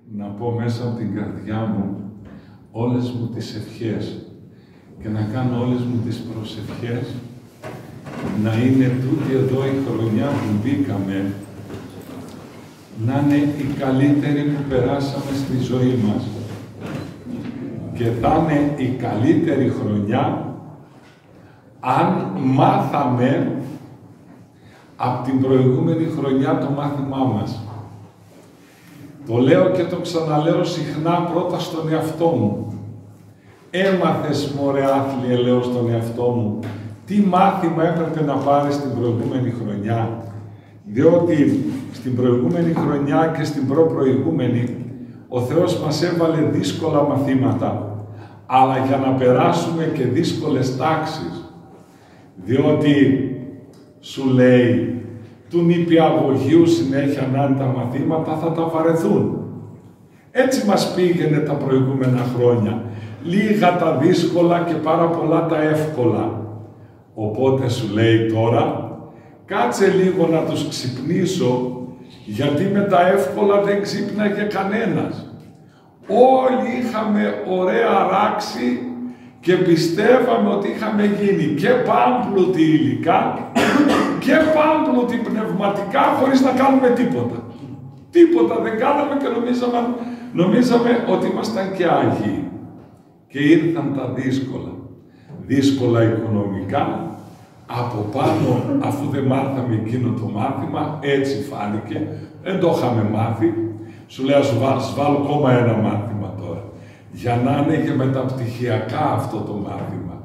να πω μέσα από την καρδιά μου όλες μου τις ευχές και να κάνω όλες μου τις προσευχές να είναι τούτη εδώ η χρονιά που μπήκαμε, να είναι η καλύτερη που περάσαμε στη ζωή μας. Και θα είναι η καλύτερη χρονιά αν μάθαμε από την προηγούμενη χρονιά το μάθημά μας. Το λέω και το ξαναλέω συχνά πρώτα στον εαυτό μου. Έμαθες, μωρέ άθλιε, λέω στον εαυτό μου, τι μάθημα έπρεπε να πάρεις την προηγούμενη χρονιά. Διότι στην προηγούμενη χρονιά και στην προπροηγούμενη ο Θεός μας έβαλε δύσκολα μαθήματα, αλλά για να περάσουμε και δύσκολες τάξεις. Διότι σου λέει, του νηπιαγωγείου συνέχεια να είναι τα μαθήματα, θα τα βαρεθούν. Έτσι μας πήγαινε τα προηγούμενα χρόνια. Λίγα τα δύσκολα και πάρα πολλά τα εύκολα. Οπότε σου λέει τώρα, κάτσε λίγο να τους ξυπνήσω, γιατί με τα εύκολα δεν ξύπναγε κανένας. Όλοι είχαμε ωραία ράξη και πιστεύαμε ότι είχαμε γίνει και πάμπλουτοι υλικά και πάμπλουτοι πνευματικά χωρίς να κάνουμε τίποτα. Τίποτα δεν κάναμε και νομίζαμε ότι ήμασταν και άγιοι. Και ήρθαν τα δύσκολα. Δύσκολα οικονομικά, από πάνω, αφού δεν μάθαμε εκείνο το μάθημα, έτσι φάνηκε, δεν το είχαμε μάθει. Σου λέει, ας βάλω ακόμα ένα μάθημα τώρα, για να είναι και μεταπτυχιακά αυτό το μάθημα.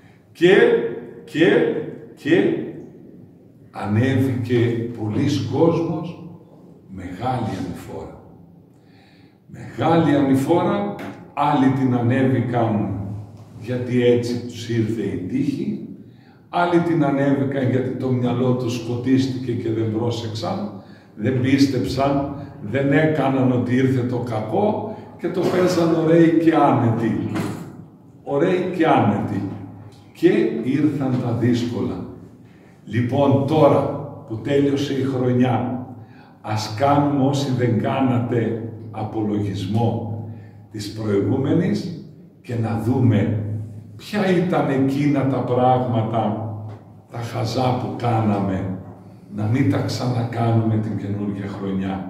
Και ανέβηκε πολλής κόσμος, μεγάλη ανηφόρα. Μεγάλη ανηφόρα, άλλοι την ανέβηκαν γιατί έτσι τους ήρθε η τύχη, άλλοι την ανέβηκαν γιατί το μυαλό τους σκοτίστηκε και δεν πρόσεξαν, δεν πίστεψαν, δεν έκαναν ότι ήρθε το κακό και το παίζαν ωραίοι και άνετοι. Ωραίοι και άνετοι. Και ήρθαν τα δύσκολα. Λοιπόν, τώρα που τέλειωσε η χρονιά, ας κάνουμε όσοι δεν κάνατε απολογισμό της προηγούμενης και να δούμε ποια ήταν εκείνα τα πράγματα, τα χαζά που κάναμε, να μην τα ξανακάνουμε την καινούργια χρονιά.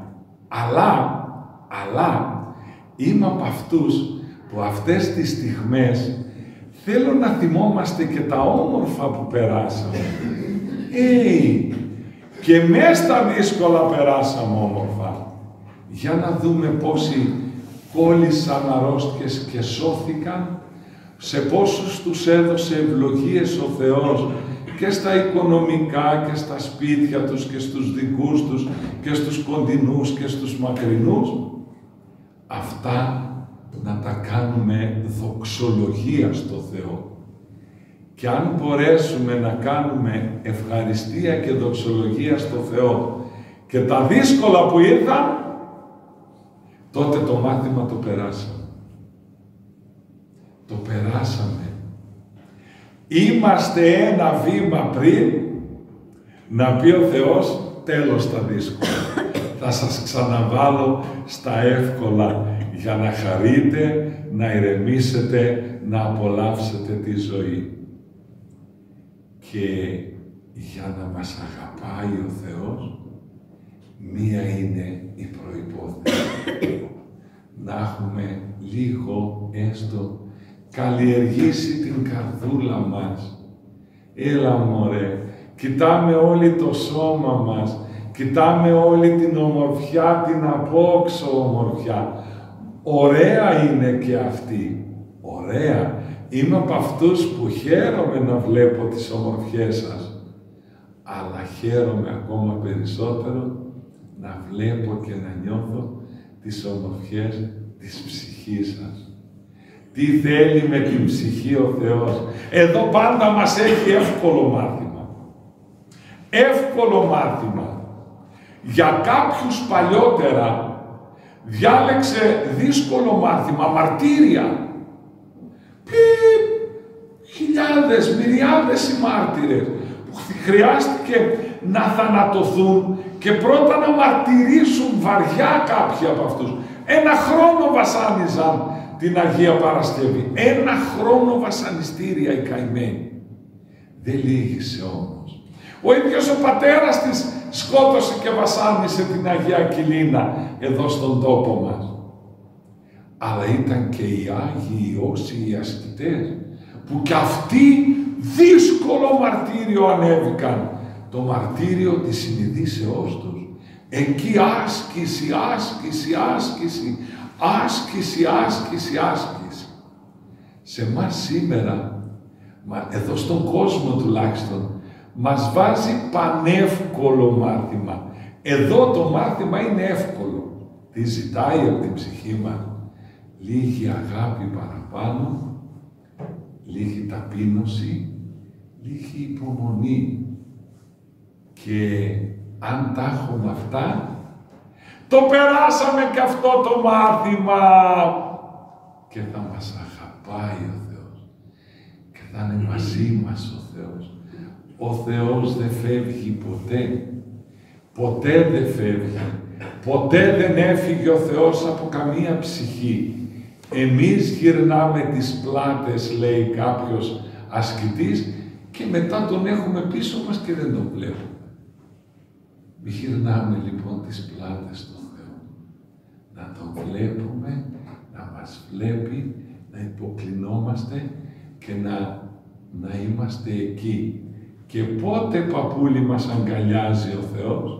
Αλλά είμαι από αυτούς που αυτές τις στιγμές θέλω να θυμόμαστε και τα όμορφα που περάσαμε. Και μέσα στα δύσκολα περάσαμε όμορφα. Για να δούμε πόσοι κόλλησαν αρρώστιες και σώθηκαν, σε πόσους τους έδωσε ευλογίες ο Θεός και στα οικονομικά και στα σπίτια τους και στους δικούς τους και στους κοντινούς και στους μακρινούς. Αυτά να τα κάνουμε δοξολογία στο Θεό. Και αν μπορέσουμε να κάνουμε ευχαριστία και δοξολογία στο Θεό και τα δύσκολα που ήρθαν, τότε το μάθημα το περάσαμε. Το περάσαμε. Είμαστε ένα βήμα πριν να πει ο Θεός, τέλος τα δύσκολα. Θα σας ξαναβάλω στα εύκολα για να χαρείτε, να ηρεμήσετε, να απολαύσετε τη ζωή. Και για να μας αγαπάει ο Θεός, μία είναι η προϋπόθεση. Να έχουμε λίγο έστω καλλιεργήσει την καρδούλα μας. Έλα μωρέ, κοιτάμε όλοι το σώμα μας, κοιτάμε όλη την ομορφιά, την απόξω ομορφιά. Ωραία είναι και αυτή. Ωραία. Είμαι από αυτούς που χαίρομαι να βλέπω τις ομορφιές σας. Αλλά χαίρομαι ακόμα περισσότερο να βλέπω και να νιώθω τις ομορφιές της ψυχής σας. Τι θέλει με την ψυχή ο Θεός. Εδώ πάντα μας έχει εύκολο μάθημα. Εύκολο μάθημα. Για κάποιους παλιότερα διάλεξε δύσκολο μάθημα, μαρτύρια. Χιλιάδες, μυριάδες οι μάρτυρες που χρειάστηκε να θανατωθούν και πρώτα να μαρτυρήσουν βαριά κάποιοι από αυτούς. 1 χρόνο βασάνιζαν την Αγία Παρασκευή. 1 χρόνο βασανιστήρια οι καημένοι. Δεν λύγησε όμως. Ο ίδιος ο πατέρας της σκότωσε και βασάνισε την Αγία Κοιλίνα εδώ στον τόπο μας. Αλλά ήταν και οι Άγιοι Ιώσοι, οι ασκητές, που κι αυτοί δύσκολο μαρτύριο ανέβηκαν. Το μαρτύριο της συνειδήσεώς τους. Εκεί άσκηση, άσκηση, άσκηση, άσκηση, άσκηση, άσκηση. Σε εμάς σήμερα, εδώ στον κόσμο τουλάχιστον, μας βάζει πανεύκολο μάρτυμα. Εδώ το μάρτυμα είναι εύκολο. Τι ζητάει από την ψυχή μας? Λίγη αγάπη παραπάνω, λίγη ταπείνωση, λίγη υπομονή. Και αν τα έχουμε αυτά, το περάσαμε και αυτό το μάθημα και θα μας αγαπάει ο Θεός και θα είναι μαζί μας ο Θεός. Ο Θεός δεν φεύγει ποτέ. Ποτέ δεν φεύγει. Ποτέ δεν έφυγε ο Θεός από καμία ψυχή. Εμείς γυρνάμε τις πλάτες, λέει κάποιος ασκητής, και μετά τον έχουμε πίσω μας και δεν τον βλέπουμε. Μη γυρνάμε λοιπόν τις πλάτες στον Θεό. Να τον βλέπουμε, να μας βλέπει, να υποκλεινόμαστε και να είμαστε εκεί. Και πότε, παππούλη, μας αγκαλιάζει ο Θεός?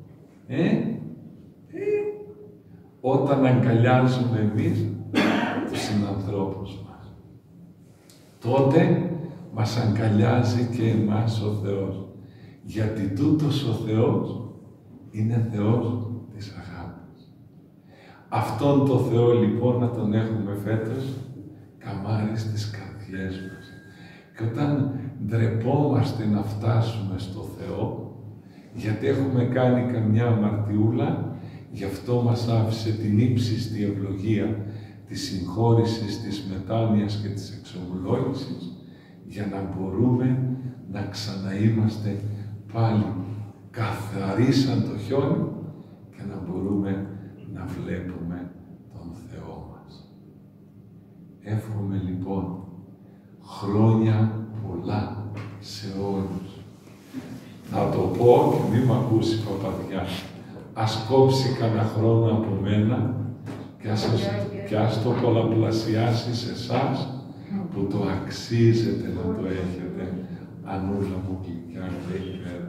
Όταν αγκαλιάζουμε εμείς τους συνανθρώπους μας. Τότε μας αγκαλιάζει και εμάς ο Θεός. Γιατί τούτος ο Θεός είναι Θεός της αγάπης. Αυτόν το Θεό λοιπόν να τον έχουμε φέτος καμάρι στις καρδιές μας. Και όταν ντρεπόμαστε να φτάσουμε στο Θεό, γιατί έχουμε κάνει καμιά αμαρτιούλα, γι' αυτό μας άφησε την ύψιστη ευλογία της συγχώρησης, της μετάνοιας και της εξομολόγησης, για να μπορούμε να ξαναείμαστε πάλι καθαροί σαν το χιόνι και να μπορούμε να βλέπουμε τον Θεό μας. Εύχομαι λοιπόν χρόνια πολλά σε όλους. Να το πω και μη μ' ακούσει παπαδιά. Ας κόψει κανένα χρόνο από μένα και ας το πολλαπλασιάσει σε εσάς που το αξίζετε να το έχετε. Ανούλα μου γλυκιά και υπέρ.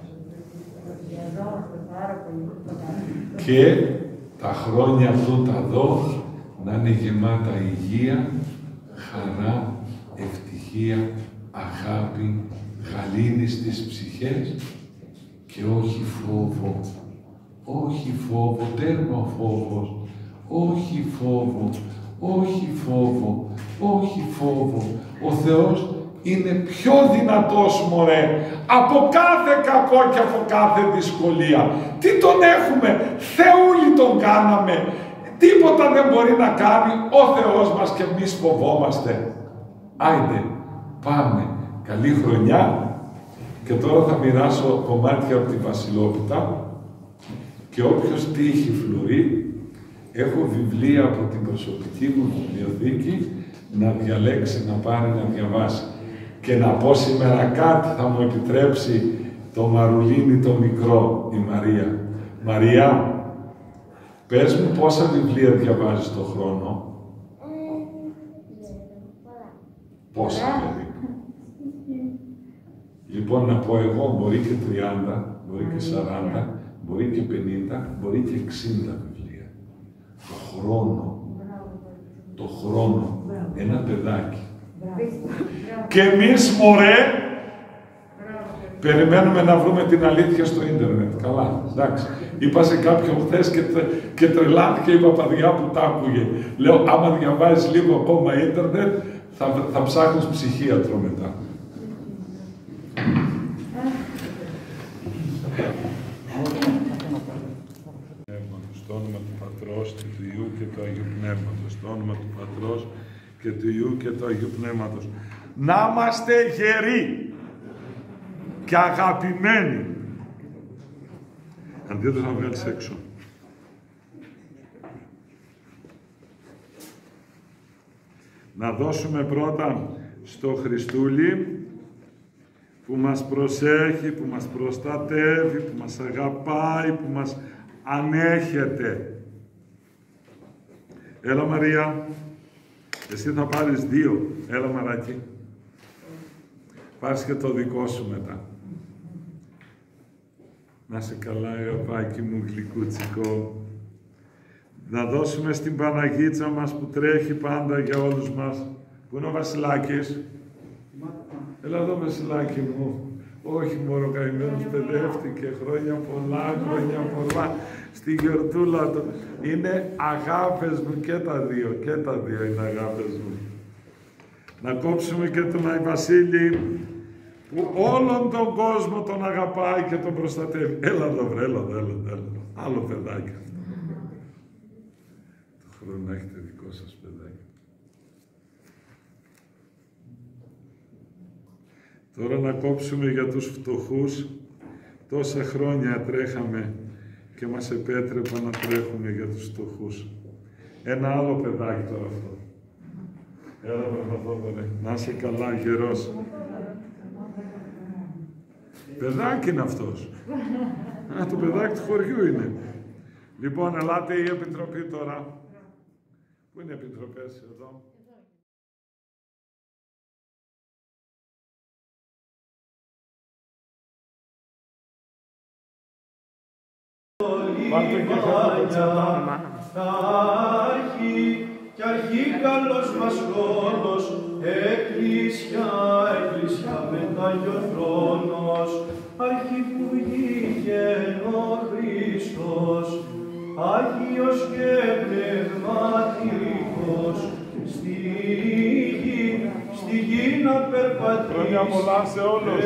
Και τα χρόνια τούτα εδώ να είναι γεμάτα υγεία, χαρά, ευτυχία, αγάπη, γαλήνη στις ψυχές και όχι φόβο. Όχι φόβο, τέρμα ο φόβος. Όχι φόβο, όχι φόβο, όχι φόβο. Ο Θεός είναι πιο δυνατός, μωρέ, από κάθε κακό και από κάθε δυσκολία. Τι τον έχουμε, Θεούλη τον κάναμε. Τίποτα δεν μπορεί να κάνει ο Θεός μας και εμείς φοβόμαστε. Άιντε, πάμε. Καλή χρονιά. Και τώρα θα μοιράσω κομμάτια από τη Βασιλόπιτα και όποιος τύχει φλουρεί, έχω βιβλία από την προσωπική μου βιβλιοθήκη να διαλέξει, να πάρει, να διαβάσει. Και να πω σήμερα κάτι θα μου επιτρέψει το Μαρουλίνι το μικρό, η Μαρία. Μαρία, πες μου πόσα βιβλία διαβάζεις το χρόνο? Πόσα περίπου? Λοιπόν, να πω εγώ, μπορεί και 30, μπορεί και 40, μπορεί και 50, μπορεί και 60 βιβλία. Το χρόνο. Το χρόνο. Ένα παιδάκι. Και εμείς, μωρέ, περιμένουμε να βρούμε την αλήθεια στο ίντερνετ. Καλά, εντάξει. Είπα σε κάποιον χθες και τρελάθηκε η παπαδιά που τα άκουγε. Λέω, άμα διαβάζεις λίγο ακόμα ίντερνετ, θα ψάχνεις ψυχίατρο μετά. Στο όνομα του Πατρός και του Υιού και του Αγίου Πνεύματος. Στο όνομα του Πατρός και του Υιού και του Αγίου Πνεύματος. Να είμαστε γεροί και αγαπημένοι. Αντίθετα να βγάλεις έξω. Να δώσουμε πρώτα στο Χριστούλη που μας προσέχει, που μας προστατεύει, που μας αγαπάει, που μας ανέχεται. Έλα Μαρία, εσύ θα πάρεις 2. Έλα μαράκι. Πάρεις και το δικό σου μετά. Να σε καλά, αγαπάκι μου, γλυκούτσικο. Να δώσουμε στην Παναγίτσα μας που τρέχει πάντα για όλους μας. Πού είναι ο Βασιλάκης? Έλα εδώ, Βασιλάκη μου. Όχι, μωρό, καημένος, παιδεύτηκε. Χρόνια πολλά. Στη γιορτούλα του. Είναι αγάπες μου και τα δύο. Και τα δύο είναι αγάπες μου. Να κόψουμε και τον Άι Βασίλη, που όλον τον κόσμο τον αγαπάει και τον προστατεύει. Έλα εδώ, βρε, έλα. Άλλο παιδάκι αυτό. Το χρόνο να έχετε δικό σας παιδάκι. Τώρα να κόψουμε για τους φτωχούς. Τόσα χρόνια τρέχαμε και μας επέτρεπαν να τρέχουμε για τους φτωχούς. Ένα άλλο παιδάκι τώρα αυτό. Έλα βρε, να είσαι καλά, γερός. Παιδάκι είναι αυτός. Το παιδάκι του χωριού είναι. Λοιπόν, ελάτε η Επιτροπή τώρα. Πού είναι οι Επιτροπές εδώ? Πάρτε και αρχή κι αρχή καλός μας χρόνος, εκκλησιά μεταγιοθρόνος, αρχή που βγήκεν ο Χριστός, Άγιος και πνευματικός, στη γη να περπατήσει,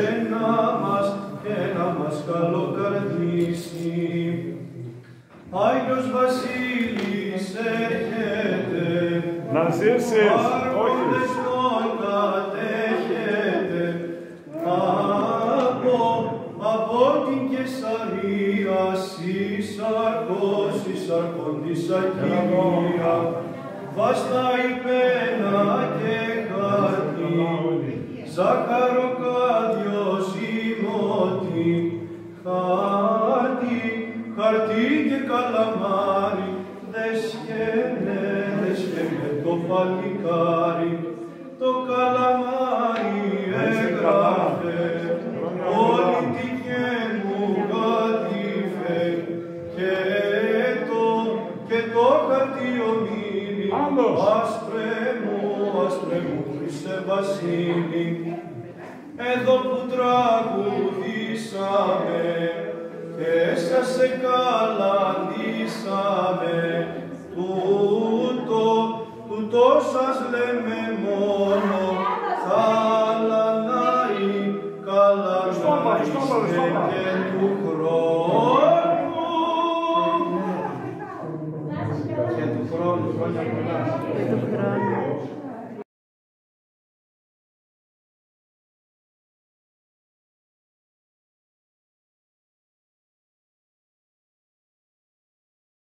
και να μας καλοκαρδίσει. Άγιος Βασίλης έρχεται, να ζήσεις, άρχοντες τον κατέχετε, από την Κεσαρία συσαρχόντης Αγγεία, βάστα υπένα και χάρτη, ζαχαροκάδιος ημώτη, χαρτί και καλαμάρι, δεσχένε το παλικάρι, το καλαμάρι έγραφε, όλη τη μου κατήφε, και το χαρτί ομίλη, άσπρε μου Χριστέ Βασίλη, εδώ που τραγουδήσαμε, έσασε καλαντήσαμε, τούτο σας λέμε μόνο, καλανάει και του χρόνου. Και του χρόνου, χρόνια πολλά.